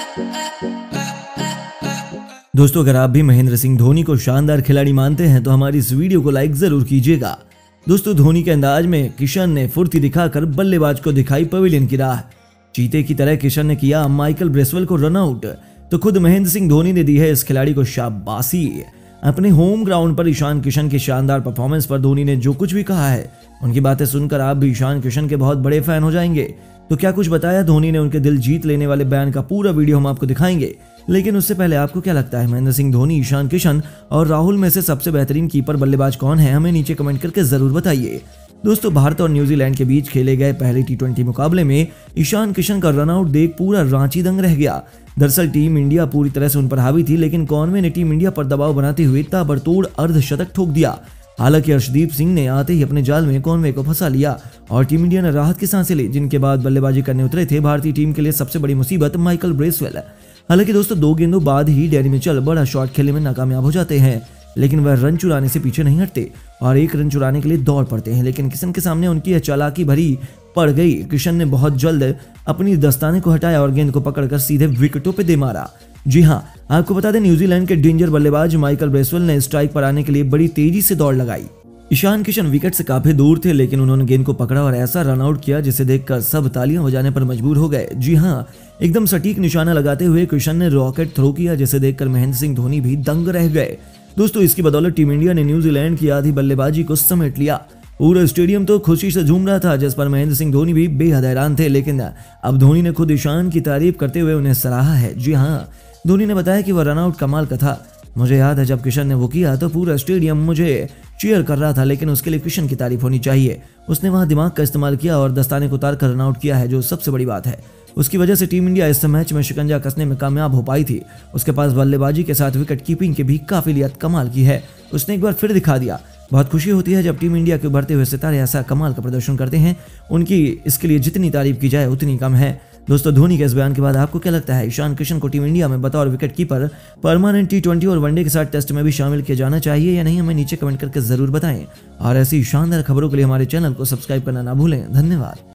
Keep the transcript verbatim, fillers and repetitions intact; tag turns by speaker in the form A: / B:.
A: दोस्तों, अगर आप भी महेंद्र सिंह धोनी को शानदार खिलाड़ी मानते हैं तो हमारी इस वीडियो को लाइक जरूर कीजिएगा। दोस्तों, धोनी के अंदाज में किशन ने फुर्ती दिखाकर बल्लेबाज को दिखाई पवेलियन की राह। चीते की तरह किशन ने किया माइकल ब्रेसवेल को रन आउट, तो खुद महेंद्र सिंह धोनी ने दी है इस खिलाड़ी को शाबाशी। अपने होम ग्राउंड पर ईशान किशन की शानदार परफॉर्मेंस पर धोनी ने जो कुछ भी कहा है, उनकी बातें सुनकर आप भी ईशान किशन के बहुत बड़े फैन हो जाएंगे। तो क्या कुछ बताया धोनी ने उनके दिल जीत लेने वाले बयान का पूरा वीडियो हम आपको दिखाएंगे। लेकिन उससे पहले आपको क्या लगता है, महेंद्र सिंह धोनी, ईशान किशन और राहुल में से सबसे बेहतरीन कीपर बल्लेबाज कौन है? हमें नीचे कमेंट करके जरूर बताइए। दोस्तों, भारत और न्यूजीलैंड के बीच खेले गए पहले टी ट्वेंटी मुकाबले में ईशान किशन का रनआउट देख पूरा रांची दंग रह गया। दरअसल टीम इंडिया पूरी तरह से उन पर हावी थी, लेकिन कॉनवे ने टीम इंडिया पर दबाव बनाते हुए ताबड़तोड़ अर्धशतक ठोक दिया। हालांकि अर्शदीप सिंह ने आते ही अपने जाल में कॉनवे को फंसा लिया और टीम इंडिया ने राहत की सांसें ली, जिनके बाद बल्लेबाजी करने उतरे थे भारतीय टीम के लिए सबसे बड़ी मुसीबत माइकल ब्रेसवेल। हालांकि दोस्तों, दो गेंदों बाद ही डेरी मिचेल बड़ा शॉट खेलने में नाकामयाब हो जाते हैं, लेकिन वह रन चुराने से पीछे नहीं हटते और एक रन चुराने के लिए दौड़ पड़ते हैं। लेकिन किशन के सामने उनकी यह चालाकी भरी पड़ गई। किशन ने बहुत जल्द अपनी दस्ताने को हटाया और गेंद को पकड़कर सीधे विकेटों पे दे मारा। जी हाँ, आपको बता दें, न्यूजीलैंड के डेंजर बल्लेबाज माइकल ब्रेसवेल ने स्ट्राइक पर आने के लिए बड़ी तेजी से दौड़ लगाई। ईशान किशन विकेट से काफी दूर थे, लेकिन उन्होंने गेंद को पकड़ा और ऐसा रन आउट किया जिसे देखकर सब तालियां बजाने पर मजबूर हो गए। जी हाँ, एकदम सटीक निशाना लगाते हुए किशन ने रॉकेट थ्रो किया, जिसे देखकर महेंद्र सिंह धोनी भी दंग रह गए। दोस्तों, इसकी बदौलत टीम इंडिया ने न्यूजीलैंड की आधी बल्लेबाजी को समेट लिया। पूरा स्टेडियम तो खुशी से झूम रहा था, जिस पर महेंद्र सिंह धोनी भी बेहद हैरान थे। लेकिन अब धोनी ने खुद ईशान की तारीफ करते हुए उन्हें सराहा है। जी हाँ, धोनी ने बताया कि वह रनआउट कमाल का था। मुझे याद है जब किशन ने वो किया तो पूरा स्टेडियम मुझे चीयर कर रहा था, लेकिन उसके लिए किशन की तारीफ होनी चाहिए। उसने वहां दिमाग का इस्तेमाल किया और दस्ताने को उतार कर रनआउट किया है, जो सबसे बड़ी बात है। उसकी वजह से टीम इंडिया इस मैच में शिकंजा कसने में कामयाब हो पाई थी। उसके पास बल्लेबाजी के साथ विकेट कीपिंग की भी काबिलियत कमाल की है। उसने एक बार फिर दिखा दिया। बहुत खुशी होती है जब टीम इंडिया के उभरते हुए सितारे ऐसा कमाल का प्रदर्शन करते हैं। उनकी इसके लिए जितनी तारीफ की जाए उतनी कम है। दोस्तों, धोनी के इस बयान के बाद आपको क्या लगता है, ईशान किशन को टीम इंडिया में बतौर wicket keeper permanent T twenty और वनडे के साथ टेस्ट में भी शामिल किया जाना चाहिए या नहीं? हमें नीचे कमेंट करके जरूर बताएं और ऐसी शानदार खबरों के लिए हमारे चैनल को सब्सक्राइब करना ना भूलें। धन्यवाद।